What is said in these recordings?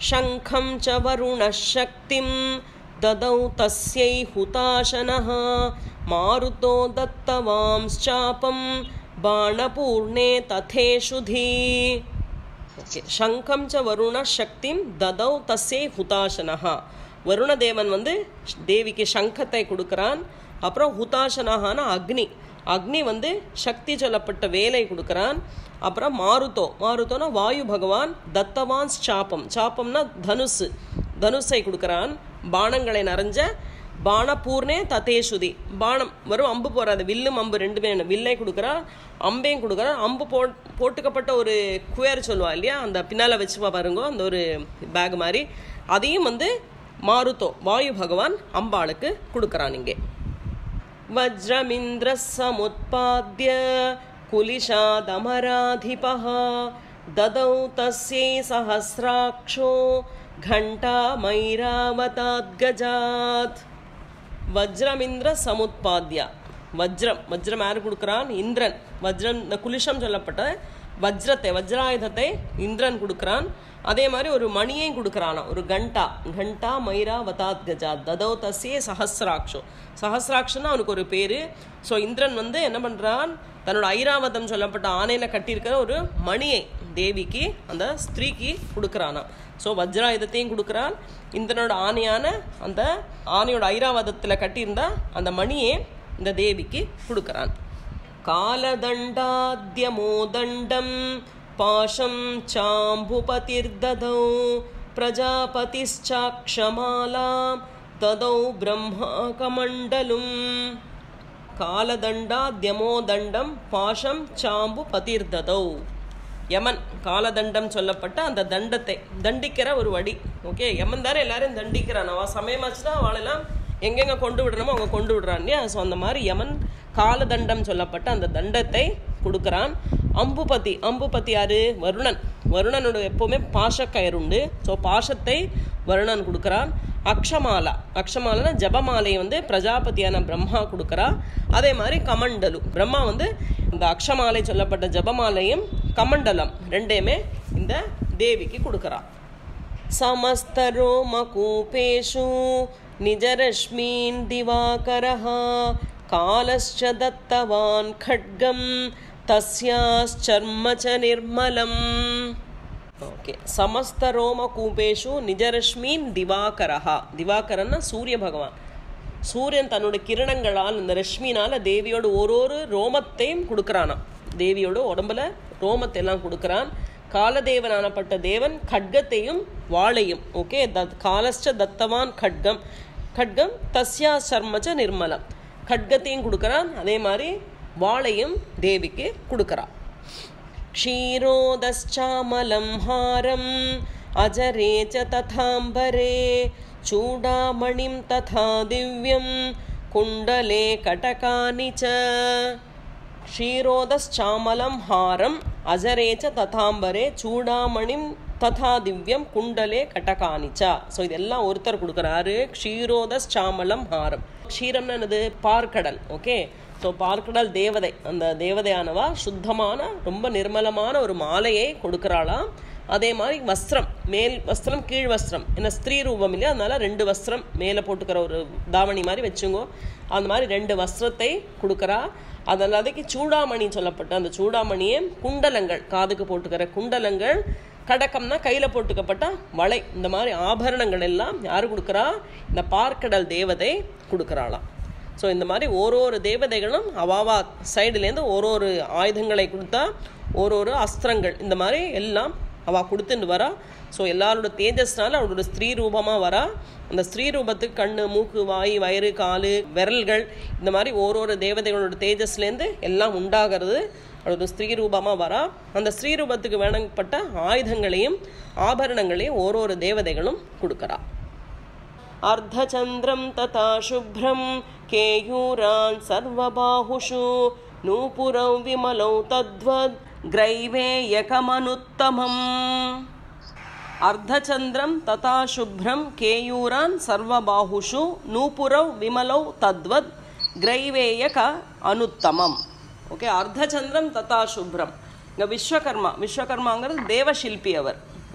शङ्खं च वरुणः शक्तिं ददौ तस्यै हुताशनः मारुतो दत्तवांश्चापं बाणपूर्णे तथेषुधी. शङ्खं च वरुणः शक्तिं ददौ तस्यै हुताशनः. வருணதேவன் வந்து தேவிக்கு சங்கத்தை கொடுக்குறான். அப்புறம் ஹுதாசனஹான அக்னி வந்து சக்தி சொல்லப்பட்ட வேலை கொடுக்குறான். அப்புறம் மாருத்தோனா வாயு பகவான் தத்தவான் சாப்பம்னா தனுசை கொடுக்குறான். பானங்களை நிறைஞ்ச பானபூர்ணே ததேஷுதி. பானம் வரும் அம்பு போறாது, வில்லும் அம்பு ரெண்டுமே வில்லை கொடுக்குறான், அம்பையும் கொடுக்குறான். அம்பு போட்டுக்கப்பட்ட ஒரு குயர் சொல்லுவா இல்லையா, அந்த பின்னால் வச்சு பாருங்க, அந்த ஒரு பேக் மாதிரி, அதையும் வந்து மாருத்தோ வாயு பகவான் அம்பாளுக்கு கொடுக்குறான். இங்கே வஜ்ரமிந்திர சமுத்பாத்ய குலிஷாதமராதிபஹ ததௌ தஸ்யை சஹஸ்ராக்ஷோ घंटा मैरावताद्गजात्. வஜ்ரமிந்திர சமுத்பாத்யா. வஜ்ரம் யாரு கொடுக்குறான்? இந்திரன். வஜ்ரம் குலிஷம் சொல்லப்பட்ட வஜ்ராயுதத்தை இந்திரன் கொடுக்குறான். அதே மாதிரி ஒரு மணியையும் கொடுக்குறானா, ஒரு கண்டா மைராவதாத் கஜாத் ததௌ தஸ்யே சஹஸ்ராக்ஷன்னா அவனுக்கு ஒரு பேரு. ஸோ இந்திரன் வந்து என்ன பண்றான், தன்னோட ஐராவதம் சொல்லப்பட்ட ஆணையில கட்டியிருக்கிற ஒரு மணியை தேவிக்கு, அந்த ஸ்திரீக்கு கொடுக்குறானா. ஸோ வஜ்ராயுதத்தையும் கொடுக்குறான். இந்திரனோட ஆணையான அந்த ஆணையோட ஐராவதத்தில் கட்டியிருந்தா அந்த மணியை இந்த தேவிக்கு கொடுக்குறான். காலதண்டாத்யமோதண்டம் பாஷம் சாம்புபதிர்ததௌ பிரஜாபதிச்சாக்ஷமாலாம் ததௌ பிரம்மா கமண்டலும். காலதண்டாத்யமோதண்டம் பாஷம் சாம்பு பதிர்ததௌ. யமன் காலதண்டம் சொல்லப்பட்ட அந்த தண்டத்தை தண்டிக்கிற ஒரு வடி. ஓகே, யமன் தானே எல்லாரும் தண்டிக்கிறான். அவன் சமயமாச்சுதான் அவளெல்லாம் எங்கெங்க கொண்டு விடணுமோ அவங்க கொண்டு விடுறான் இல்லையா. ஸோ அந்த மாதிரி யமன் காலதண்டம் சொல்லப்பட்ட அந்த தண்டத்தை கொடுக்குறான். அம்புபதி யாரு? வருணனோட எப்பவுமே பாஷக்கயிறு உண்டு. ஸோ பாஷத்தை வருணன் கொடுக்குறான். அக்ஷமாலனா ஜபமாலையை வந்து பிரஜாபதியான பிரம்மா கொடுக்குறா. அதே மாதிரி கமண்டலு பிரம்மா வந்து இந்த அக்ஷமாலை சொல்லப்பட்ட ஜபமாலையும் கமண்டலம் ரெண்டையுமே இந்த தேவிக்கு கொடுக்குறா. சமஸ்தரோமகூபேஷு நிஜரஷ்மீன் திவாகரஹ காலஸ்ச தத்தவான் खड्गं தஸ்யாச்சர்ம ச நிர்மலம். ஓகே, சமஸ்தரோம கூபேஷு நிஜரஷ்மீன் திவாகரஹா. திவாகரன்னா சூரிய பகவான். சூரியன் தன்னோட கிரணங்களால், இந்த ரஷ்மினால தேவியோட ஒரு ரோமத்தையும் கொடுக்குறானா. தேவியோட உடம்புல ரோமத்தை எல்லாம் கொடுக்குறான். காலதேவனானப்பட்ட தேவன் கட்கத்தையும் வாளையும், ஓகே, காலஸ்ச தத்தவான் खड्गं தஸ்யா சர்மச்ச நிர்மலம். खड्गத்தையும் கொடுக்குறான். அதே மாதிரி வாளையும் தேவிக்கு கொடுக்குறான். க்ஷீரோதச்சாமலம் ஹாரம் அஜரே ச ததாம்பரே சூடாமணிம் ததா திவ்யம் குண்டலே கடகானி ச. க்ஷீரோதச்சாமலம் ஹாரம் அஜரே ச ததாம்பரே சூடாமணிம் ததா திவ்யம் குண்டலே கடகானி ச. ஸோ இதெல்லாம் ஒருத்தர் கொடுக்குறாரு. க்ஷீரோதச்சாமலம் ஹாரம். க்ஷீரம்னு என்னது? பார்க்கடல். ஓகே, ஸோ பார்க்கடல் தேவதை. அந்த தேவதையானவா சுத்தமான ரொம்ப நிர்மலமான ஒரு மாலையை கொடுக்குறாளாம். அதே மாதிரி வஸ்திரம், மேல் வஸ்திரம் கீழ் வஸ்திரம், ஏன்னா ஸ்திரீ ரூபம் இல்லையா, அதனால 2 வஸ்திரம் மேலே போட்டுக்கிற ஒரு தாவணி மாதிரி வச்சுங்கோ. அந்த மாதிரி 2 வஸ்திரத்தை கொடுக்குறா. அதில் அதுக்கு சூடாமணி சொல்லப்பட்ட அந்த சூடாமணியை குண்டலங்கள், காதுக்கு போட்டுக்கிற குண்டலங்கள், கடக்கம்னா கையில் போட்டுக்கப்பட்ட வளை, இந்த மாதிரி ஆபரணங்கள் எல்லாம் யாரு கொடுக்குறா? இந்த பார்க்கடல் தேவதை கொடுக்குறாளாம். ஸோ இந்த மாதிரி ஒரு தேவதைகளும் அவாவா சைடுலேருந்து ஒரு ஆயுதங்களை கொடுத்தா, ஒரு அஸ்திரங்கள் இந்த மாதிரி எல்லாம் அவள் கொடுத்துட்டு வரா. ஸோ எல்லாரோட தேஜஸ்னால அவளோட ஸ்திரீ ரூபமாக வரா. அந்த ஸ்திரீ ரூபத்துக்கு கண்ணு, மூக்கு, வாய், வயிறு, காலு, விரல்கள், இந்த மாதிரி ஒரு தேவதைகளோட தேஜஸ்லேருந்து எல்லாம் உண்டாகிறது. அவளோட ஸ்திரீ ரூபமாக வரா. அந்த ஸ்திரீ ரூபத்துக்கு வேணப்பட்ட ஆயுதங்களையும் ஆபரணங்களையும் ஒரு தேவதைகளும் கொடுக்குறா. அர்த்தச்சந்திரம் ததா சுப்ரம் கேயூரான் சர்வபாஹுஷு நூபுரௌ விமலௌ தத்வத் கிரைவேயகமனுத்தமம். அர்த்தச்சந்திரம் ததா சுப்ரம் கேயூரான் சர்வபாஹுஷு நூபுரௌ விமலௌ தத்வத் கிரைவேயக அனுத்தமம். ஓகே, அர்த்தச்சந்திரம் ததா சுப்ரம். இங்கே விஸ்வகர்மாங்கிறது தேவசில்பி அவர்.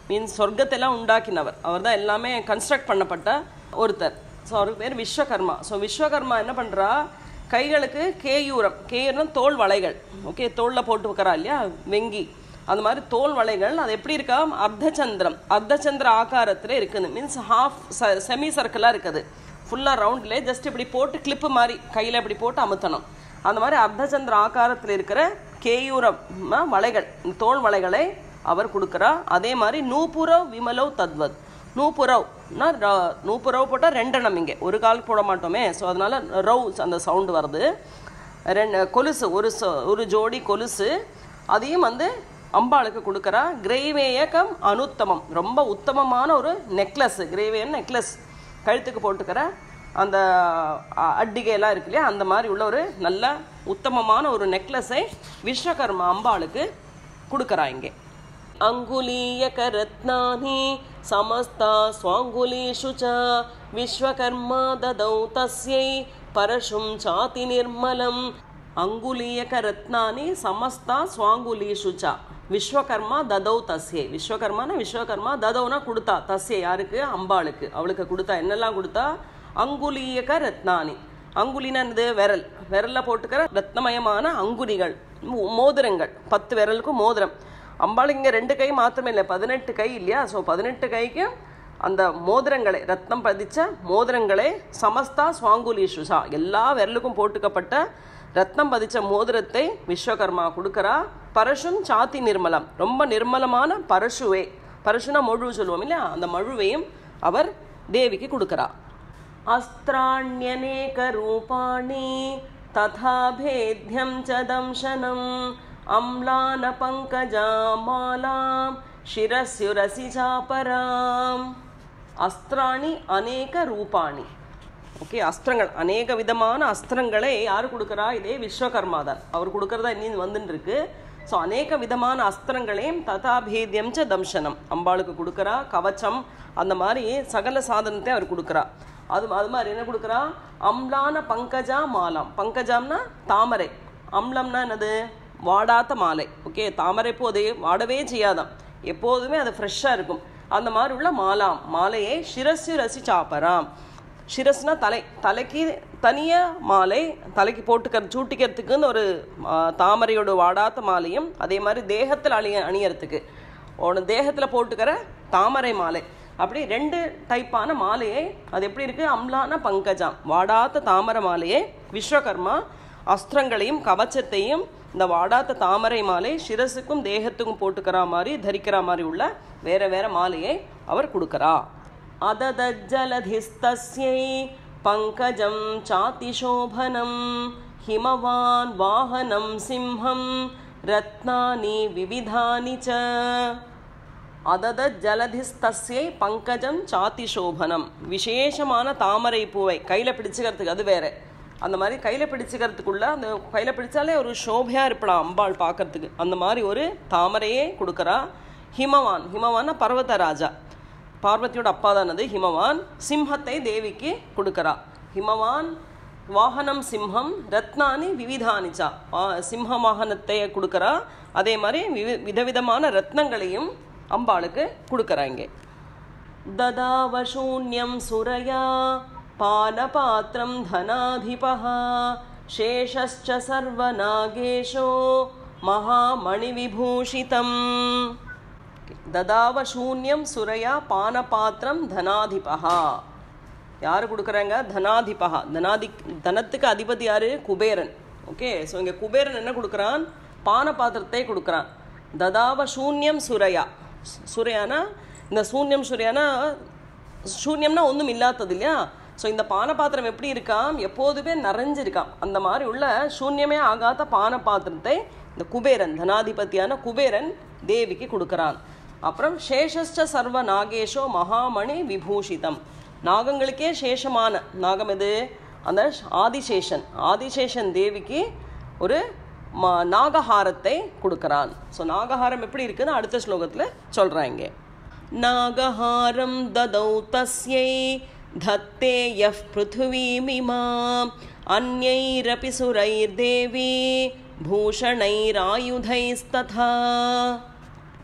மீன்ஸ் சொர்க்கத்தெல்லாம் உண்டாக்கினவர், அவர் தான் எல்லாமே கன்ஸ்ட்ரக்ட் பண்ணப்பட்ட ஒருத்தர். ஸோ அவருக்கு பேர் விஸ்வகர்மா. ஸோ விஸ்வகர்மா என்ன பண்ணுறா, கைகளுக்கு கேயூரம், கேயூரம் தோல் வளைகள், ஓகே, தோளில் போட்டு வைக்கிறா இல்லையா வெங்கி, அந்த மாதிரி தோல் வளைகள். அது எப்படி இருக்கா, அர்த்தச்சந்திரம், அர்த்தச்சந்திர ஆகாரத்தில் இருக்குது. மீன்ஸ் ஹாஃப் செமி சர்க்கிளாக இருக்குது, ஃபுல்லாக ரவுண்டில் ஜஸ்ட் இப்படி போட்டு கிளிப்பு மாதிரி கையில் இப்படி போட்டு அமுத்தணும். அந்த மாதிரி அர்த்தச்சந்திர ஆகாரத்தில் இருக்கிற கேயூரம் வளைகள், தோல் வளைகளை அவர் கொடுக்குறா. அதே மாதிரி நூபுரவ் விமலவ் தத்வத், நூபுரவ்னா நூபுரவ் போட்டால் ரெண்டெண்ணம், இங்கே ஒரு கால் போட மாட்டோமே, ஸோ அதனால ரவ் அந்த சவுண்டு வருது. கொலுசு, ஒரு ஜோடி கொலுசு, அதையும் அம்பாளுக்கு கொடுக்குறா. கிரேவேயகம் அனுத்தமம், ரொம்ப உத்தமமான ஒரு நெக்லஸ், கிரேவேயன் நெக்லஸ், கழுத்துக்கு போட்டுக்கிற அந்த அட்டிகையெல்லாம் இருக்கு இல்லையா, அந்த மாதிரி உள்ள ஒரு நல்ல உத்தமமான ஒரு நெக்லஸை விஸ்வகர்மா அம்பாளுக்கு கொடுக்குறா. இங்கே அங்குலீயக ரத்னானி சமஸ்தா ஸ்வாங்குலீஷு ச விஸ்வகர்மா ததௌ தஸ்யை பரஷும் சாதி நிர்மலம். அங்குலீயக ரத்னானி சமஸ்தா ஸ்வாங்குலீஷு ச விஸ்வகர்மா ததௌ தஸ்யை, விஸ்வகர்மா ததௌனா கொடுத்தா, தஸ்யை யாருக்கு, அம்பாளுக்கு, அவளுக்கு கொடுத்தா. என்னெல்லாம் கொடுத்தா, அங்குலீயக ரத்னானி, அங்குலினா என்னது, விரல், விரலில் போட்டுக்கிற ரத்னமயமான அங்குலிகள், மோதிரங்கள், 10 விரலுக்கும் மோதிரம். அம்பாளுக்கு இங்கே 2 கை மாத்திரமே இல்லை, 18 கை இல்லையா. ஸோ 18 கைக்கு அந்த மோதிரங்களை, ரத்னம் பதிச்ச மோதிரங்களை, சமஸ்தா ஸ்வாங்குலீஷுஷா, எல்லா விரலுக்கும் போட்டுக்கப்பட்ட ரத்னம் பதிச்ச மோதிரத்தை விஸ்வகர்மா கொடுக்குறா. பரஷும் சாத்தி நிர்மலம், ரொம்ப நிர்மலமான பரஷுவே, பரஷுனா மொழு சொல்லுவோம் இல்லையா, அந்த மழுவையும் அவர் தேவிக்கு கொடுக்குறா. அஸ்திராண்யநேக ரூபாணி ததா பேத்யம் ச தம்சனம் அம்லான பங்கஜாமாலாம் சிரஸ்யுரசி சாபராம். அஸ்திராணி அநேக ரூபாணி, ஓகே, அஸ்திரங்கள், அநேக விதமான அஸ்திரங்களை யார் கொடுக்குறா, இதே விஸ்வகர்மா தான், அவர் கொடுக்குறதா இன்னும் வந்துன்னு இருக்கு. ஸோ அநேக விதமான அஸ்திரங்களையும் ததாபேத்யம் ச தம்சனம் அம்பாளுக்கு கொடுக்குறா. கவச்சம், அந்த மாதிரி சகல சாதனத்தை அவர் கொடுக்குறா. அது மாதிரி என்ன கொடுக்குறா, அம்லான பங்கஜா மாலாம், பங்கஜாம்னா தாமரை, அம்லம்னா என்னது, வாடாத மாலை, ஓகே, தாமரை போதே வாடவே செய்யாதான், எப்போதுமே அது ஃப்ரெஷ்ஷாக இருக்கும். அந்த மாதிரி உள்ள மாலாம், மாலையை சிரஸ்யு ரசி சாப்பராம், சிரஸ்னா தலை, தலைக்கு தனியாக மாலை, தலைக்கு சூட்டிக்கிறதுக்குன்னு ஒரு தாமரையோட வாடாத்த மாலையும், அதே மாதிரி தேகத்தில் அணியறதுக்கு தேகத்தில் போட்டுக்கிற தாமரை மாலை, அப்படி 2 டைப்பான மாலையை, அது எப்படி இருக்குது, அம்லான பங்கஜாம், வாடாத்த தாமரை மாலையை விஸ்வகர்மா அஸ்திரங்களையும் கவச்சத்தையும் இந்த வாடாத்த தாமரை மாலை சிரசுக்கும் தேகத்துக்கும் போட்டுக்கிற மாதிரி தரிக்கிற மாதிரி உள்ள வேற வேற மாலையை அவர் கொடுக்குறா. அததஜ்ஜலதிஸ்தஸ்யை பங்கஜம் சாதிசோபனம் ஹிமவான் வாஹனம் சிம்ஹம் ரத்னானி விவிதானி ச. அததஜ்ஜலதிஸ்தஸ்யை பங்கஜம் சாதிசோபனம், விசேஷமான தாமரை பூவை கையில் பிடிச்சுக்கிறதுக்கு, அது வேற, அந்த மாதிரி கையில் பிடிச்சிக்கிறதுக்குள்ள, அந்த கையில் பிடிச்சாலே ஒரு சோபையாக இருப்பலாம் அம்பாள் பார்க்கறதுக்கு, அந்த மாதிரி ஒரு தாமரையே கொடுக்குறா. ஹிமவான், ஹிமவான்னா பர்வதராஜா, பார்வதியோட அப்பா தானது ஹிமவான், சிம்ஹத்தை தேவிக்கு கொடுக்குறா. ஹிமவான் வாகனம் சிம்ஹம் ரத்னானி விவிதானிச்சா, சிம்ஹ வாகனத்தை கொடுக்குறா. அதே மாதிரி விதவிதமான ரத்னங்களையும் அம்பாளுக்கு கொடுக்குறாங்க. ததாவசூன்யம் சுரயா பானபாத்திரம் தனாதிபஹ சேஷஸ்ச சர்வநாகேஷோ மகாமணி விபூஷிதம். ததாவசூன்யம் சுரயா பானபாத்திரம் தனாதிபஹா, யார் கொடுக்குறாங்க, தனாதிபஹா, தனத்துக்கு அதிபதி யாரு, குபேரன், ஓகே. ஸோ இங்கே குபேரன் என்ன கொடுக்குறான், பானபாத்திரத்தை கொடுக்குறான். ததாவசூன்யம் சுரயா, சுரையானா இந்த சூன்யம், சுரையானா சூன்யம்னா ஒன்றும் இல்லாதது இல்லையா. ஸோ இந்த பானபாத்திரம் எப்படி இருக்காம், எப்போதுமே நிறைஞ்சிருக்காம், அந்த மாதிரி உள்ள சூன்யமே ஆகாத பானபாத்திரத்தை இந்த குபேரன், தனாதிபதியான குபேரன் தேவிக்கு கொடுக்குறான். அப்புறம் சேஷஸ்ச சர்வ நாகேஷோ மகாமணி விபூஷிதம், நாகங்களுக்கே சேஷமான நாகம் எது, அந்த ஆதிசேஷன், ஆதிசேஷன் தேவிக்கு ஒரு நாகஹாரத்தை கொடுக்குறான். ஸோ நாகஹாரம் எப்படி இருக்குன்னு அடுத்த ஸ்லோகத்தில் சொல்கிறாங்க. நாகஹாரம் ததௌ தஸ்யை தத்தே யஃப் பிருத்வீமிமாம் அன்யைரபி சுரைர்தேவி பூஷணைராயுதைஸ்ததா.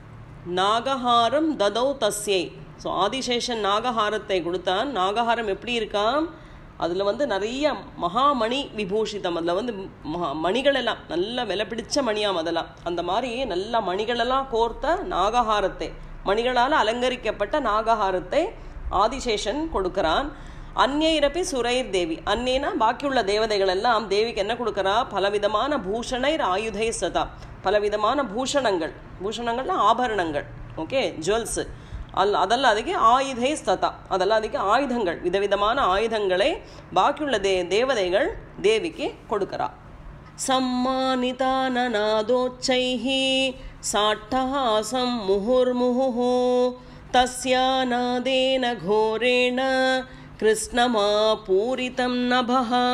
நாகஹாரம் ததௌ தஸ்யை. ஸோ ஆதிசேஷன் நாகஹாரத்தை கொடுத்தான். நாகஹாரம் எப்படி இருக்கான், அதில் வந்து நிறைய மகாமணி விபூஷிதம், அதில் வந்து மணிகளெல்லாம் நல்ல விலை பிடிச்ச மணியாம் அதெல்லாம். அந்த மாதிரி நல்ல மணிகளெல்லாம் கோர்த்த நாகஹாரத்தை, மணிகளால் அலங்கரிக்கப்பட்ட நாகஹாரத்தை ஆதிசேஷன் கொடுக்கிறான். அந்நைரப்பி சுரைர் தேவி. அந்நேனா பாக்கியுள்ள தேவதைகள் எல்லாம் தேவிக்கு என்ன கொடுக்குறா, பலவிதமான பூஷணைர் ஆயுதை சதா, பலவிதமான பூஷணங்கள், பூஷணங்கள்னா ஆபரணங்கள், ஓகே, ஜுவல்ஸு, அதெல்லாம் அதுக்கு ஆயுதை ஸ்ததா, அதெல்லாம் அதுக்கு ஆயுதங்கள், விதவிதமான ஆயுதங்களை பாக்கியுள்ள தேவதைகள் தேவிக்கு கொடுக்கிறா. சம்மானிதா நநாதோச்சைஹி சாட்டஹாசம் முஹுர்முஹு தஸ்யா நாதேன கோரேண கிருஷ்ணமா பூரிதம் நபஹா.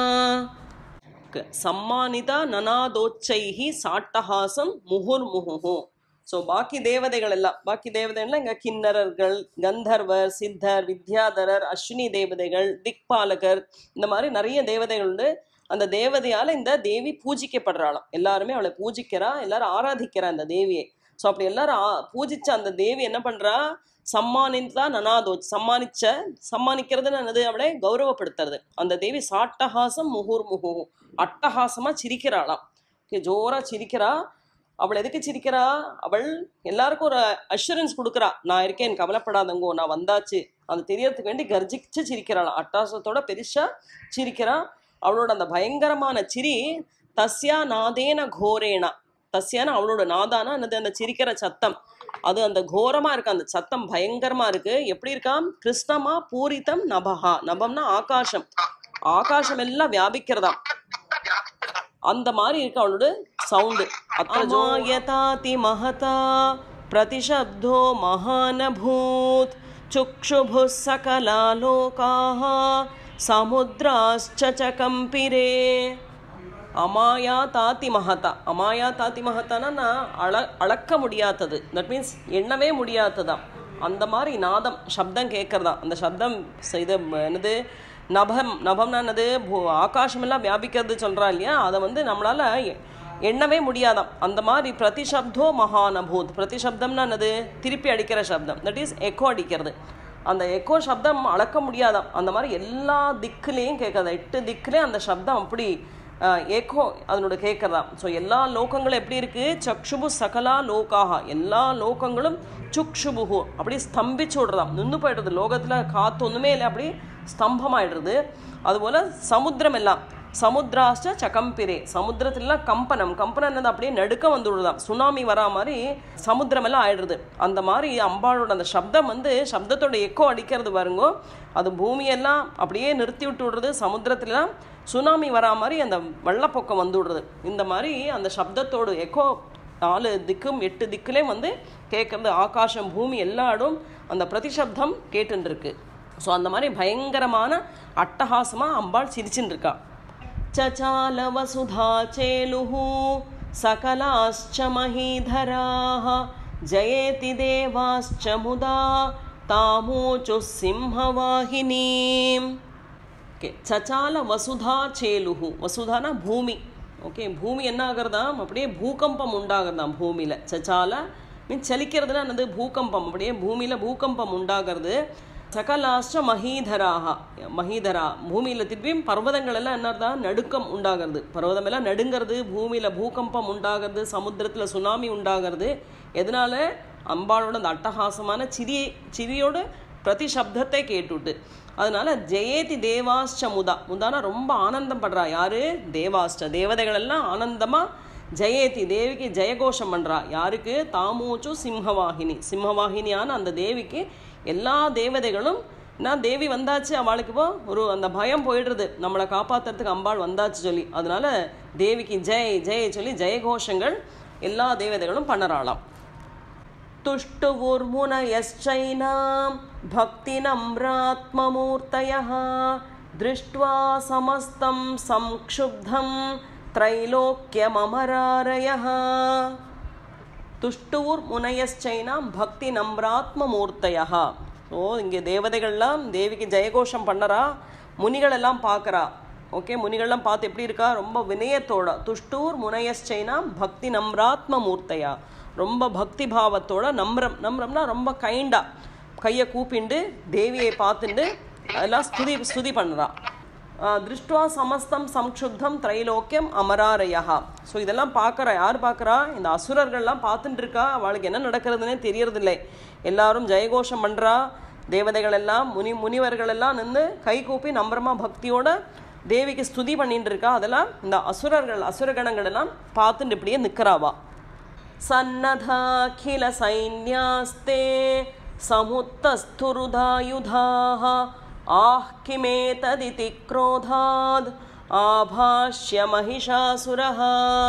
சம்மானிதா நநாதோச்சைஹி சாட்டஹாசம் முஹுர்முஹு. ஸோ பாக்கி தேவதைகள் எல்லாம், பாக்கி தேவதைகள்லாம் இங்கே கிண்ணறர்கள், கந்தர்வர், சித்தர், வித்யாதரர், அஸ்வினி தேவதைகள், திக்பாலகர், இந்த மாதிரி நிறைய தேவதைகள் உண்டு. அந்த தேவதையால் இந்த தேவி பூஜிக்கப்படுறாளாம். எல்லாருமே அவளை பூஜிக்கிறா, எல்லாரும் ஆராதிக்கிறா அந்த தேவியை. ஸோ அப்படி எல்லாரும் பூஜிச்ச அந்த தேவி என்ன பண்ணுறா, சம்மானித்தா நனாதோ, சம்மானிக்கிறதுன்னு என்னது, அவளை கௌரவப்படுத்துறது. அந்த தேவி சாட்டஹாசம் முஹுர்முஹு, அட்டஹாசமாக சிரிக்கிறாளாம், ஜோராக சிரிக்கிறா. அவள் எதுக்கு சிரிக்கிறா, அவள் எல்லாருக்கும் ஒரு அஷூரன்ஸ் கொடுக்குறா, நான் இருக்கேன், கவலைப்படாதங்கோ, நான் வந்தாச்சு, அது தெரியறதுக்கு வேண்டி கர்ஜிச்சு சிரிக்கிறாளாம், அட்டாசத்தோட பெருசா சிரிக்கிறா. அவளோட அந்த பயங்கரமான சிரி தஸ்யா நாதேன கோரேனா, தஸ்யானா அவளோட நாதானா என்னது, அந்த சிரிக்கிற சத்தம், அது அந்த கோரமா இருக்கு, அந்த சத்தம் பயங்கரமா இருக்கு. எப்படி இருக்காம், கிருஷ்ணமா பூரிதம் நபஹா. நபம்னா ஆகாசம், ஆகாசம் எல்லாம் வியாபிக்கிறதாம், அந்த மாதிரி இருக்கு அவளோட சவுண்டு. அமாயதாதி மஹதா பிரதிஷப்தோ மகானபூத் சுக்ஷுபு சகலா லோகாஹ சமுத்ராஸ்ச கம்பிரே. அமாயா தாத்தி மஹதா, அமாயா தாத்தி மஹத்தானா அளக்க முடியாதது, தட் மீன்ஸ் எண்ணவே முடியாததான். அந்த மாதிரி நாதம் சப்தம் கேட்கறதான். அந்த சப்தம் இது என்னது, நபம்னா என்னது, ஆகாசமெல்லாம் வியாபிக்கிறது சொல்கிறா இல்லையா, அதை வந்து நம்மளால் எண்ணவே முடியாதாம். அந்த மாதிரி பிரதிசப்தோ மகானபூத். பிரதிசப்தம்னா என்னது, திருப்பி அடிக்கிற சப்தம், தட் இஸ் எக்கோ அடிக்கிறது. அந்த எக்கோ சப்தம் அளக்க முடியாதாம். அந்த மாதிரி எல்லா திக்குலேயும் கேட்காது, 8 திக்குலேயும் அந்த சப்தம் அப்படி ஏக்கோ அதனோட கேட்கறதாம். ஸோ எல்லா லோகங்களும் எப்படி இருக்குது, சக்ஷுபு சகலா லோகாக, எல்லா லோகங்களும் சுக்ஷுபுகு அப்படி ஸ்தம்பிச்சு விடுறதாம், நின்று போய்டுறது. லோகத்தில் காற்று ஒன்றுமே இல்லை, அப்படி ஸ்தம்பமாயிடுறது. அதுபோல் சமுத்திரம் எல்லாம் சமுத்ராஷ்ட சகம்பிரே, சமுத்திரத்திலாம் கம்பனம், கம்பனம் என்னது, அப்படியே நடுக்கம் வந்து விடுறதாம், சுனாமி வரா மாதிரி சமுத்திரம் எல்லாம் ஆயிடுறது. அந்த மாதிரி அம்பாளோட அந்த சப்தம் வந்து சப்தத்தோட எக்கோ அடிக்கிறது பாருங்கோ, அது பூமியெல்லாம் அப்படியே நிறுத்தி விட்டு விடுறது. சமுத்திரத்திலாம் சுனாமி வரா மாதிரி அந்த வெள்ளப்பொக்கம் வந்து விடுறது. இந்த மாதிரி அந்த சப்தத்தோடு எக்கோ 4 திக்கும் 8 திக்குலேயும் வந்து கேட்கறது. ஆகாசம் பூமி எல்லா இடம் அந்த பிரதிசப்தம் கேட்டுருக்கு. ஸோ அந்த மாதிரி பயங்கரமான அட்டகாசமாக அம்பாள் சிரிச்சுன்னு இருக்கா. சச்சால வசுதா சேலுஹு சகலாஸ்ச மஹீதராஹ ஜயேதி தேவாஸ்ச முதா தாமூச்சு சிம்ஹவாஹினீம். ஓகே, சச்சால வசுதா சேலுஹு, வசுதானா பூமி. ஓகே, பூமி என்ன ஆகிறதாம், அப்படியே பூகம்பம் உண்டாகிறதாம் பூமியில். சச்சால மீன்ஸ் சலிக்கிறதுனா என்னது, பூகம்பம், அப்படியே பூமியில் பூகம்பம் உண்டாகிறது. சகலாஷ்ட மஹீதராக, மஹீதரா பூமியில் திருப்பியும் பர்வதங்கள் எல்லாம் என்னதான் நடுக்கம் உண்டாகிறது, பர்வதம் எல்லாம் நடுங்கிறது, பூமியில் பூகம்பம் உண்டாகிறது, சமுத்திரத்தில் சுனாமி உண்டாகிறது. எதனால, அம்பாளோட அந்த அட்டகாசமான சிரியோட பிரதிசப்தத்தை கேட்டுட்டு. அதனால ஜெயேதி தேவாஷ்ட முதா, முதானா ரொம்ப ஆனந்தம் படுறா. யாரு, தேவாஷ்ட தேவதைகள் எல்லாம் ஆனந்தமா ஜெயேதி தேவிக்கு ஜெயகோஷம் பண்றா. யாருக்கு, தாமூச்சு சிம்ஹவாகினி, சிம்ஹவாகினியான அந்த தேவிக்கு எல்லா தேவதைகளும், நான் தேவி வந்தாச்சு, அவளுக்கு இப்போ ஒரு அந்த பயம் போயிடுறது, நம்மளை காப்பாற்றுறதுக்கு அம்பாள் வந்தாச்சு சொல்லி. அதனால தேவிக்கு ஜெய் ஜெய் சொல்லி ஜெயகோஷங்கள் எல்லா தேவதைகளும் பண்ணறாளாம். துஷ்டுவுர்முனயஸ்சைனாம் பக்தி நம்ராத்மமூர்த்தயः திருஷ்ட்வா சமஸ்தம் சம்க்ஷுப்தம் த்ரைலோக்கியமமராரயः. துஷ்டூர் முனையஸ்சைனாம் பக்தி நம்ராத்மமூர்த்தயः. ஸோ இங்கே தேவதைகள்லாம் தேவிக்கு ஜெயகோஷம் பண்ணறா, முனிகளெல்லாம் பார்க்குறா. ஓகே, முனிகள்லாம் பார்த்து எப்படி இருக்கா, ரொம்ப வினயத்தோட. துஷ்டூர் முனையஸ்சைனாம் பக்தி நம்ராத்மமூர்த்தயா, ரொம்ப பக்தி பாவத்தோட நம்ரம்னா ரொம்ப கைண்டாக கையை கூப்பிண்டு தேவியை பார்த்துட்டு அதெல்லாம் ஸ்துதி பண்ணுறா. திருஷ்டுவா சமஸ்தம் சம்க்ஷுப்தம் திரைலோக்கியம் அமராரயா. ஸோ இதெல்லாம் பார்க்குறா. யார் பார்க்குறா? இந்த அசுரர்கள்லாம் பார்த்துட்டு இருக்கா. அவளுக்கு என்ன நடக்கிறதுனே தெரியறதில்லை. எல்லாரும் ஜெயகோஷம் பண்ணுறா. தேவதைகள் எல்லாம் முனிவர்கள் எல்லாம் நின்று கை கூப்பி நம்பரமா பக்தியோட தேவிக்கு ஸ்துதி பண்ணிட்டு இருக்கா. அதெல்லாம் இந்த அசுரகணங்கள் எல்லாம் பார்த்துட்டு இப்படியே நிற்கிறாவா. சன்னதாகில சைன்யாஸ்தே சமுத்தஸ்துருதாயுதாஹ ஆஹ் கிமேததிதி க்ரோதாத் ஆபாஷ்ய மஹிஷாசுரஹ.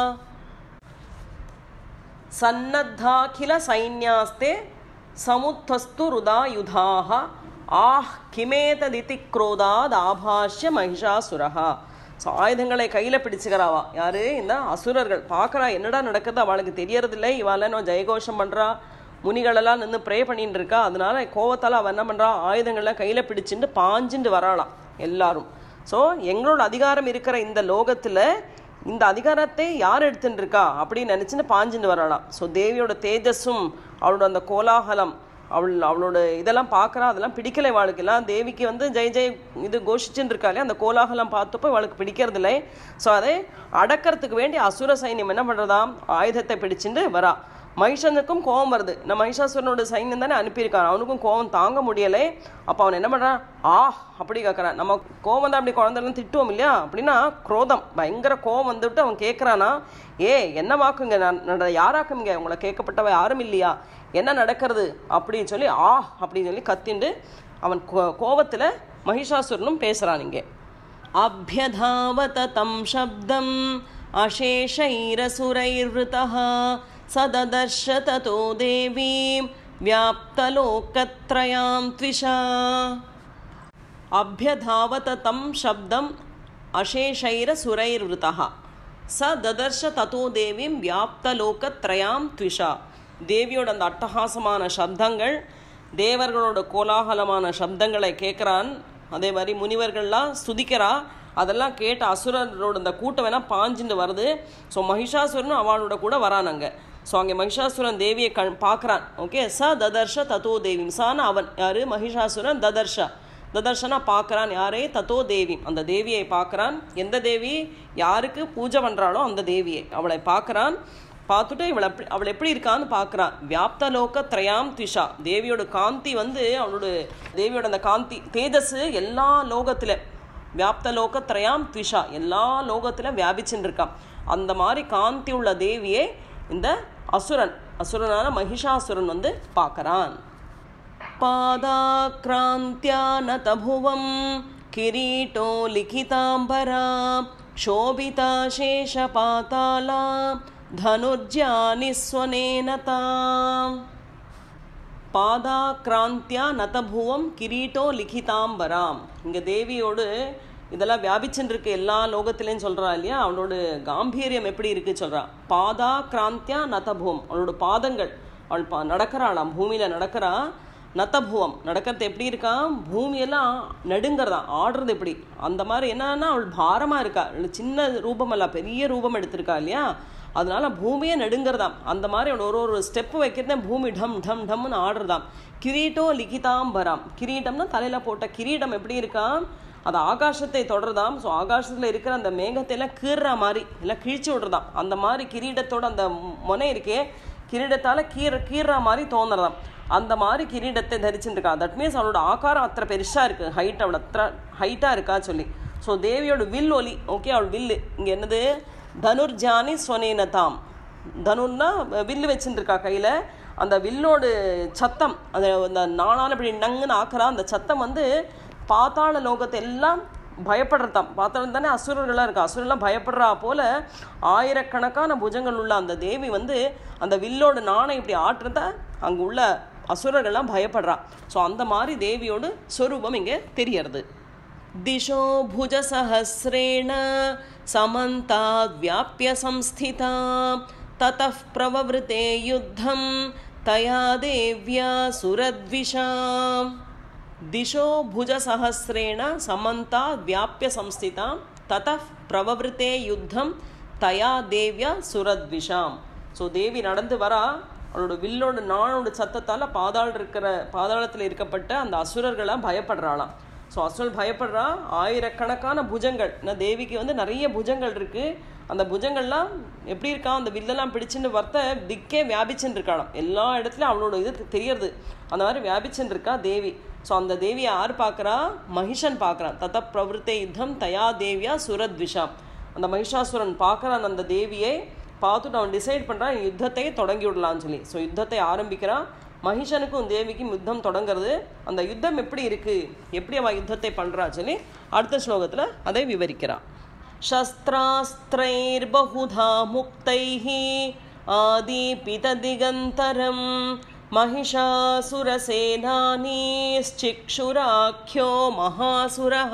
சன்னத்தாகில சைன்யாஸ்தே சமுத்தஸ்து ருதாயுதாஹ ஆஹ் கிமேததிதி க்ரோதாத் ஆபாஷ்ய மஹிஷாசுரஹா. ஸோ ஆயுதங்களை கையில் பிடிச்சுக்கிறாவா. யாரு? இந்த அசுரர்கள். பார்க்குறா என்னடா நடக்குது, அவளுக்கு தெரியறதில்லை. இவாள ஜெயகோஷம் பண்ணுறா, முனிகளெல்லாம் நின்று ப்ரே பண்ணிட்டு இருக்கா. அதனால கோவத்தால் அவள் என்ன பண்ணுறா, ஆயுதங்கள்லாம் கையில் பிடிச்சிட்டு பாஞ்சுட்டு வராளாம் எல்லாரும். ஸோ எங்களோட அதிகாரம் இருக்கிற இந்த லோகத்தில் இந்த அதிகாரத்தை யார் எடுத்துட்டு இருக்கா அப்படின்னு நினச்சின்னு பாஞ்சுட்டு வராளாம். ஸோ தேவியோட தேஜஸும் அவளோட அந்த கோலாகலம் அவளோட இதெல்லாம் பார்க்குறா. அதெல்லாம் பிடிக்கலை வாழ்க்கெல்லாம். தேவிக்கு ஜெய் ஜெய் இது கோஷிச்சுன்னு இருக்காளே, அந்த கோலாகலம் பார்த்தப்போ அவளுக்கு பிடிக்கிறதில்லை. ஸோ அதை அடக்கிறதுக்கு வேண்டி அசுர சைன்யம் என்ன பண்ணுறதாம், ஆயுதத்தை பிடிச்சிட்டு வரா. மகிஷனுக்கும் கோபம் வருது. நம்ம மகிஷாசுரனோட சைன்யம் தானே அனுப்பியிருக்கான், அவனுக்கும் கோபம் தாங்க முடியலை. அப்போ அவன் என்ன பண்ணுறான், அப்படி கேட்குறான். நம்ம கோபம் தான் அப்படி குழந்தைலாம் திட்டுவோம் இல்லையா, அப்படின்னா குரோதம் பயங்கர கோபம் வந்துவிட்டு அவன் கேட்குறானா, என்ன வாக்குங்க, நான் யாராக்குங்க, உங்களை கேட்கப்பட்டவ யாரும் இல்லையா, என்ன நடக்கிறது அப்படின்னு சொல்லி அப்படின்னு சொல்லி கத்திண்டு அவன் கோபத்தில் மகிஷாசுரனும் பேசுகிறான். இங்கே அப்யதாவத தம் சப்தம் அசேஷைரசுரைர்விருதஹ சததர்ஷ ததோ தேவீம் வியாப்தலோகத்ரயாம் த்விஷா. அப்யதாவத தம் சப்தம் அசேஷைரசுரைர்விருதஹ சததர்ஷ ததோ தேவீம் வியாப்தலோகத்ரயாம் த்விஷா. தேவியோட அந்த அட்டகாசமான சப்தங்கள், தேவர்களோட கோலாகலமான சப்தங்களை கேட்குறான். அதே மாதிரி முனிவர்கள்லாம் ஸ்துதிக்கிறா. அதெல்லாம் கேட்ட அசுரரோட அந்த கூட்டம் வேணால் பாஞ்சுட்டு வருது. ஸோ மகிஷாசுரனும் அவளோட கூட வரானாங்க. ஸோ அங்கே மகிஷாசுரன் தேவியை பார்க்குறான். ஓகே, ததர்ஷ ததோ தேவி. சான அவன் யார்? மகிஷாசுரன். ததர்ஷனா பார்க்குறான். யாரே? ததோ தேவி, அந்த தேவியை பார்க்குறான். எந்த தேவி? யாருக்கு பூஜை பண்ணுறாளோ அந்த தேவியை, அவளை பார்க்குறான். பார்த்துட்டு அவள் எப்படி இருக்கான்னு பார்க்குறான். வியாப்தலோக திரயாம் த்விஷா. தேவியோட காந்தி அவளோட தேவியோட அந்த காந்தி தேஜஸ் எல்லா லோகத்தில், வியாப்தலோக திரயாம் த்விஷா, எல்லா லோகத்தில் வியாபிச்சுட்டு இருக்கான். அந்த மாதிரி காந்தி உள்ள தேவியை இந்த அசுரனான மகிஷாசுரன் பார்க்கறான். பாதாக்ராந்தியா நதபுவம் கிரீட்டோ லிகிதாம்பரா சோபிதா சேஷ பாதாலா தனுர்ஜானி ஸ்வனேனதாம். பாதாக்ராந்தியா நதபுவம் கிரீட்டோ லிகிதாம்பராம். இங்கே தேவியோடு இதெல்லாம் வியாபிச்சுன்னு இருக்கு எல்லா லோகத்திலேன்னு சொல்கிறா இல்லையா. அவளோட காம்பீரியம் எப்படி இருக்குது சொல்கிறா. பாதாக்ராந்தியா நதபுவம், அவளோட பாதங்கள், அவள் நடக்கிறாளாம், பூமியில் நடக்கிறா. நத்தபுவம், நடக்கிறது எப்படி இருக்கா, பூமியெல்லாம் நடுங்கிறதா, ஆடுறது எப்படி, அந்த மாதிரி. என்னன்னா அவள் பாரமாக இருக்கா, சின்ன ரூபம் அல்ல, பெரிய ரூபம் எடுத்திருக்கா இல்லையா. அதனால பூமியே நடுங்கிறதாம். அந்த மாதிரி அவள் ஒரு ஸ்டெப்பு வைக்கிறதே பூமி டம் டம் டம்னு ஆடுறதாம். கிரீட்டோ லிகிதாம்பராம். கிரீட்டம்னா தலையில் போட்ட கிரீடம் எப்படி இருக்கா, அது ஆகாசத்தை தொடர்தாம். ஸோ ஆகாசத்தில் இருக்கிற அந்த மேகத்தையெல்லாம் கீறுற மாதிரி எல்லாம் கிழிச்சு விடுறதாம். அந்த மாதிரி கிரீடத்தோட அந்த முனை இருக்கே, கிரீடத்தால் கீறுற மாதிரி தோணுறதாம். அந்த மாதிரி கிரீடத்தை தரிச்சுட்டு இருக்கா. தட் மீன்ஸ் அவளோட ஆகாரம் அத்தனை பெருசாக இருக்குது, ஹைட் அவளோட அத்தனை ஹைட்டாக இருக்கா சொல்லி. ஸோ தேவியோட வில் ஒலி. ஓகே, அவள் வில்லு இங்கே என்னது, தனுர்ஜானி ஸ்வனேனதாம். தனுர்னா வில்லு வச்சுட்டு இருக்கா கையில். அந்த வில்லோட சத்தம், அந்த நானால இப்படி நங்குன்னு ஆக்கிறா. அந்த சத்தம் பாத்தாள லோகத்தை எல்லாம் பயப்படுறதாம். பாத்தாளம் தானே அசுரர்களாக இருக்கா, அசுரெல்லாம் பயப்படுறா போல ஆயிரக்கணக்கான புஜங்கள் உள்ள அந்த தேவி அந்த வில்லோட நாணை இப்படி ஆட்டுறத அங்கே உள்ள அசுரர்கள்லாம் பயப்படுறா. ஸோ அந்த மாதிரி தேவியோட ஸ்வரூபம் இங்கே தெரியறது. திசோ புஜ சஹஸ்ரேண சமந்தா வியாப்ய சம்ஸ்திதா ததः பிரவவ்ருதே யுத்தம் தயா தேவ்யா சுரத்விஷாம். திசோ புஜ சஹஸ்ரேண சமந்தா வியாப்ய சம்ஸ்திதா ததः பிரவவ்ருதே யுத்தம் தயா தேவ்யா சுரத்விஷாம். ஸோ தேவி நடந்து வரா, அவளோட வில்லோட நாளோட சத்தத்தால் பாதாளத்தில் இருக்கப்பட்ட அந்த அசுரர்களாம் பயப்படுறாளாம். ஸோ அசுரல் பயப்படுறா. ஆயிரக்கணக்கான புஜங்கள், தேவிக்கு வந்து நிறைய புஜங்கள் இருக்குது. அந்த புஜங்கள்லாம் எப்படி இருக்கா, அந்த வில்லெல்லாம் பிடிச்சுன்னு திக்கே வியாபிச்சுன்னு இருக்காளாம். எல்லா இடத்துலையும் அவளோட இது தெரியறது. அந்த மாதிரி வியாபிச்சுன்னு இருக்கா தேவி. ஸோ அந்த தேவியை யார் பார்க்குறா? மகிஷன் பார்க்குறான். தத்த பிரவருத்தே யுத்தம் தயா தேவியா சுரத்விஷாம். அந்த மகிஷாசுரன் பார்க்குறான் அந்த தேவியை. பார்த்துட்டு அவன் டிசைட் பண்ணுறான் யுத்தத்தை தொடங்கி விடலான்னு சொல்லி. ஸோ யுத்தத்தை ஆரம்பிக்கிறான். மகிஷனுக்கும் தேவிக்கும் யுத்தம் தொடங்கிறது. அந்த யுத்தம் எப்படி இருக்குது, எப்படி அவன் யுத்தத்தை பண்ணுறா சொல்லி அடுத்த ஸ்லோகத்தில் அதை விவரிக்கிறான். சஸ்திராஸ்திரைர்பஹுதா முக்தைஹி ஆதிபிததிகந்தரம் महिषासुरसेनानीश्चिक्षुराख्यो महासुरः.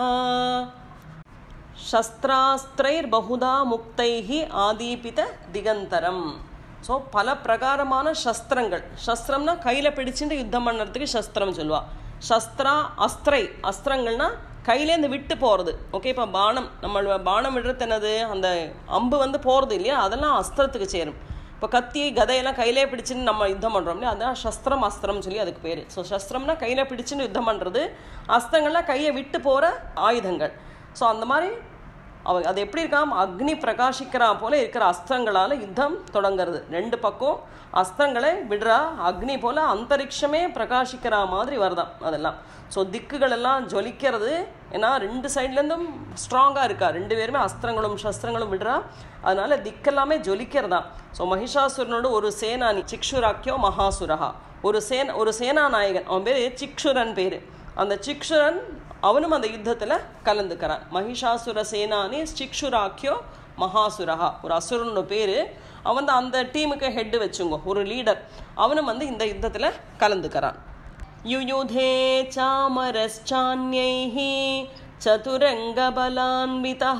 शस्त्रास्त्रैर् बहुधा मुक्तैः आदीपित दिगंतरम. ஸோ பல பிரகாரமான சஸ்திரங்கள். சஸ்திரம்னா கையில் பிடிச்சிட்டு யுத்தம் பண்ணுறதுக்கு சஸ்திரம் சொல்லுவா. சஸ்திரா அஸ்திரை, அஸ்திரங்கள்னா கையிலேருந்து விட்டு போகிறது. ஓகே, இப்போ பானம், நம்ம பானம் விடுறது என்னது, அந்த அம்பு வந்து போகிறது இல்லையா, அதெல்லாம் அஸ்திரத்துக்கு சேரும். இப்போ கத்தி கதையெல்லாம் கையிலே பிடிச்சின்னு நம்ம யுத்தம் பண்ணுறோம் இல்லையா, அதான் சஸ்திரம் அஸ்திரம் சொல்லி அதுக்கு பேர். ஸோ சஸ்திரம்னா கையில் பிடிச்சின்னு யுத்தம் பண்ணுறது, அஸ்திரங்கள்லாம் கையை விட்டு போகிற ஆயுதங்கள். ஸோ அந்த மாதிரி அது எப்படி இருக்காம், அக்னி பிரகாசிக்கிறா போல இருக்கிற அஸ்திரங்களால் யுத்தம் தொடங்கிறது. ரெண்டு பக்கம் அஸ்திரங்களை விடுறா, அக்னி போல் அந்தரிக்ஷமே பிரகாசிக்கிற மாதிரி வருதான் அதெல்லாம். ஸோ திக்குகளெல்லாம் ஜொலிக்கிறது. ஏன்னா ரெண்டு சைட்லேருந்தும் ஸ்ட்ராங்காக இருக்கா, ரெண்டு பேருமே அஸ்திரங்களும் சஸ்திரங்களும் விடுறா, அதனால திக்கெல்லாமே ஜொலிக்கிறதா. ஸோ மகிஷாசுரனோட ஒரு சேனானி சிக்ஷுராக்கியோ மகாசுரஹா, ஒரு சேனாநாயகன், அவன் பேர் சிக்ஷுரன் பேர். அந்த சிக்ஷுரன் அவனும் அந்த யுத்தத்தில் கலந்துக்கிறான். மகிஷாசுர சேனானி சிக்ஷுராக்கியோ மகாசுரஹா, ஒரு அசுரனோட பேர். அவன் தான் அந்த டீமுக்கு ஹெட்டு வச்சுங்க, ஒரு லீடர். அவனும் வந்து இந்த யுத்தத்தில் கலந்துக்கிறான். யுயுதே சாமரஸ்சான்யைஹி சதுரங்கபலான்விதஹ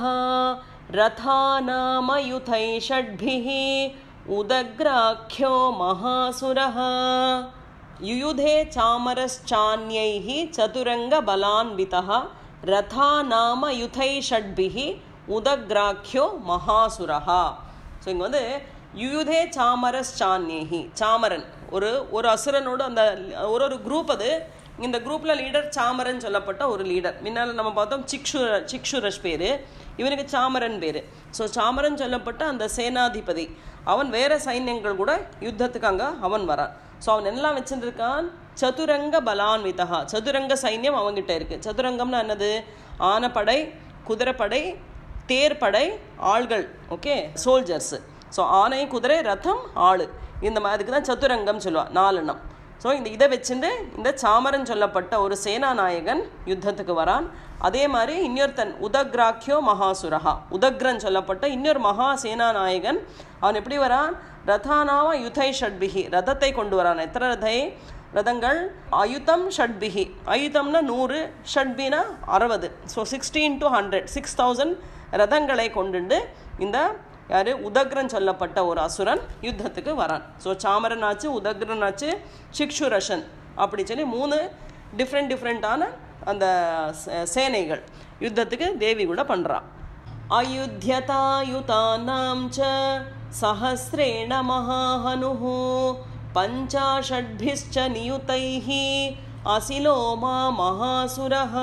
ரதாநாமயுதை ஷட்பிஹி உதக்ராக்யோ மகாசுரஹ. யுயுதே சாமரஸ்சான்யைஹி சதுரங்கபலான்விதஹ ரதாநாமயுதை ஷட்பிஹி உதக்ராக்யோ மகாசுரஹ. ஸோ இங்கே வந்து யுயுதே சாமரஸ்சான்யைஹி, சாமரன் ஒரு அசுரனோடு அந்த ஒரு குரூப். அது இந்த குரூப்பில் லீடர் சாமரன் சொல்லப்பட்ட ஒரு லீடர். முன்னால் நம்ம பார்த்தோம் சிக்ஷுரஷ் பேர், இவனுக்கு சாமரன் பேர். ஸோ சாமரன் சொல்லப்பட்ட அந்த சேனாதிபதி, அவன் வேறு சைன்யங்கள் கூட யுத்தத்துக்கு அங்கே அவன் வரான். ஸோ அவன் எல்லாம் வச்சுருக்கான் சதுரங்க பலான்விதா, சதுரங்க சைன்யம் அவங்ககிட்ட இருக்குது. சதுரங்கம்னா என்னது, ஆனப்படை, குதிரைப்படை, தேர்ப்படை, ஆள்கள், ஓகே, சோல்ஜர்ஸு. ஸோ ஆனை, குதிரை, ரதம், ஆள், இந்த மாதிரிக்கு தான் சதுரங்கம் சொல்லுவாள், நாலெண்ணம். ஸோ இதை வச்சுட்டு இந்த சாமரன் சொல்லப்பட்ட ஒரு சேனாநாயகன் யுத்தத்துக்கு வரான். அதே மாதிரி இன்னொருத்தன் உதக்ராக்கியோ மகாசுரஹா, உதக்ரன் சொல்லப்பட்ட இன்னொரு மகா சேனாநாயகன். அவன் எப்படி வரான், ரதானாவ யுதை ஷட்பிஹி, ரதத்தை கொண்டு வரான். எத்தனை ரதங்கள், அயுதம் ஷட்பிஹி, அயுதம்னா 100, ஷட்பினா 60. ஸோ 16 to 100, 6000 ரதங்களை கொண்டு இந்த யார், உதக்ரன் சொல்லப்பட்ட ஒரு அசுரன் யுத்தத்துக்கு வரான். ஸோ சாமரன் ஆச்சு, உதக்ரன் ஆச்சு, சிக்ஷுரஷன், அப்படி சொல்லி 3 டிஃப்ரெண்டான அந்த சேனைகள் யுத்தத்துக்கு தேவி கூட பண்ணுறான். அயுத்யதாயுதானாம் ச சஹஸ்ரேண மகாஹனுஹு பஞ்சாஷட்பிஸ்ச நியுதைஹி அசிலோமா மகாசுரஹ.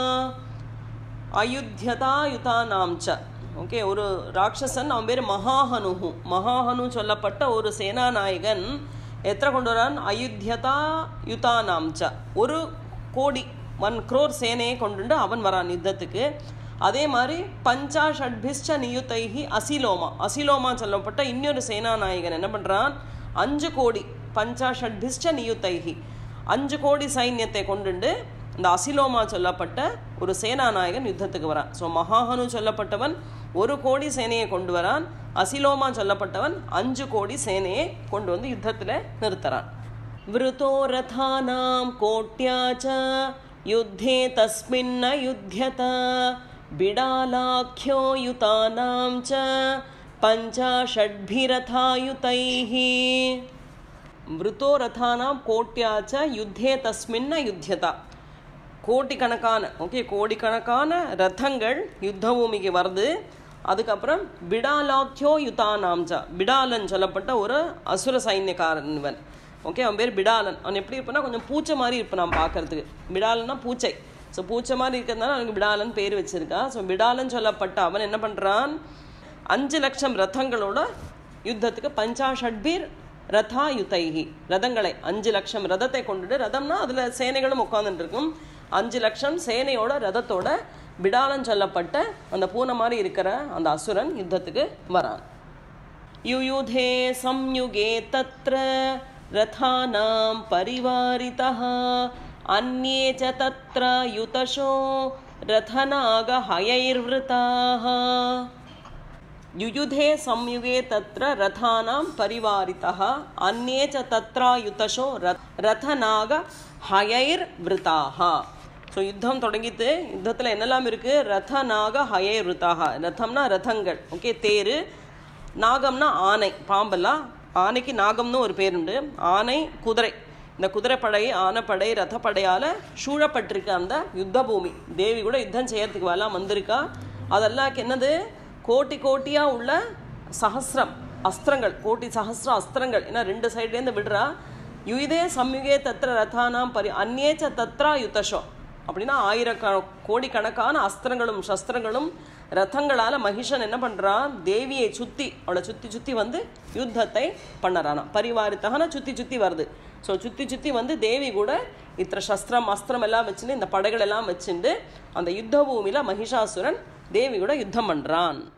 அயுத்யதாயுதானாம் ச, ஓகே, ஒரு ராட்சசன், அவன் பேர் மகாஹனுஹு. மகாஹனு சொல்லப்பட்ட ஒரு சேனாநாயகன் எத்தனை கொண்டு வரான், அயுத்யதா யுதானாம் ச, 1 கோடி 1 crore சேனையை கொண்டு அவன் வரான் யுத்தத்துக்கு. அதே மாதிரி பஞ்சாஷட்பிஸ்ச நியுதைஹி அசிலோமா, அசிலோமா சொல்லப்பட்ட இன்னொரு சேனாநாயகன் என்ன பண்ணுறான், 5 கோடி பஞ்சாஷட்பிஸ்ச நியுதைஹி, 5 கோடி சைன்யத்தை கொண்டு இந்த அசிலோமா சொல்லப்பட்ட ஒரு சேனாநாயகன் யுத்தத்துக்கு வரான். ஸோ மகாஹனு சொல்லப்பட்டவன் 1 கோடி சேனையை கொண்டு வரான், அசிலோமா சொல்லப்பட்டவன் 5 கோடி சேனையை கொண்டு வந்து யுத்தத்தில் நிறுத்துறான். விருத்தோ ரதானாம் கோட்யாச்ச யுத்தே தஸ்மின்ன யுத்யத பிடாலாக்யோ யுதானாம் ச பஞ்சாஷட்பிரதாயுதைஹி. விருத்தோ ரதானாம் கோட்யாச்ச யுத்தே தஸ்மின்ன யுத்யதா, கோடிக்கணக்கான, ஓகே, கோடிக்கணக்கான ரதங்கள் யுத்த பூமிக்கு வருது. அதுக்கப்புறம் பிடாலாத்யோ யுதானாம்ஜா, பிடாலன் சொல்லப்பட்ட ஒரு அசுர சைன்யக்காரன் இவன். ஓகே, அவன் பேர் பிடாலன். அவன் எப்படி இருப்பான்னா கொஞ்சம் பூச்சை மாதிரி இருப்பான் நான் பார்க்கறதுக்கு. பிடாலன்னா பூச்சை. ஸோ பூச்சை மாதிரி இருக்கிறதுனால அவனுக்கு பிடாலன் பேர் வச்சிருக்கா. ஸோ பிடாலன் சொல்லப்பட்ட அவன் என்ன பண்ணுறான், 5 லட்சம் ரதங்களோட யுத்தத்துக்கு பஞ்சாஷட்பீர் ரதா யுதைஹி, ரதங்களை 5 லட்சம் ரதத்தை கொண்டுட்டு, ரதம்னா அதில் சேனைகளும் உட்காந்துட்டு இருக்கும், 5 லட்சம் சேனையோட ரதத்தோட பிடாலன் சொல்லப்பட்ட அந்த பூனை மாதிரி இருக்கிற அந்த அசுரன் யுத்தத்துக்கு வரான். யுயுதே சம்யுகே தத்ர ரதானாம் பரிவாரிதஹ அன்யே ச தத்ர யுதஷோ ரதநாக ஹயைர்வ்ருதாஹ. யுயுதே சம்யுகே தத்ர ரதானாம் பரிவாரிதஹ அன்யே ச தத்ர யுதஷோ ரதநாக ஹயைர்வ்ருதாஹ. ஸோ யுத்தம் தொடங்கிட்டு, யுத்தத்தில் என்னெல்லாம் இருக்குது, ரதநாக ஹயைர்வ்ருதாஹ. ரதம்னா ரதங்கள், ஓகே, தேரு, நாகம்னா ஆனை, பாம்பெல்லாம். ஆனைக்கு நாகம்னு ஒரு பேர் உண்டு. ஆனை, குதிரை, இந்த குதிரைப்படை, ஆனைப்படை, ரதப்படையால் சூழப்பட்டிருக்க அந்த யுத்த பூமி. தேவி கூட யுத்தம் செய்யறதுக்கு வரலாம் வந்திருக்கா. அதெல்லாம் என்னது, கோட்டி கோட்டியாக உள்ள சஹஸ்ரம் அஸ்திரங்கள், கோட்டி சஹஸ்ர அஸ்திரங்கள். ஏன்னா 2 சைட்லேருந்து விடுறா. யுயுதே சம்யுகே தத்ர ரதானாம் அந்நேச்ச தத்ரா யுதஷோ அப்படின்னா 1000 கோடிக்கணக்கான அஸ்திரங்களும் சஸ்திரங்களும் ரதங்களால் மகிஷன் என்ன பண்ணுறான், தேவியை சுற்றி, அவளை சுற்றி சுற்றி வந்து யுத்தத்தை பண்ணறானா. பரிவாரித்தகனா சுற்றி சுற்றி வருது. ஸோ சுற்றி சுற்றி வந்து தேவி கூட இத்தனை சஸ்திரம் அஸ்திரம் எல்லாம் வச்சுட்டு, இந்த படைகள் எல்லாம் வச்சுட்டு அந்த யுத்த பூமியில் மகிஷாசுரன் தேவி கூட யுத்தம் பண்ணுறான்.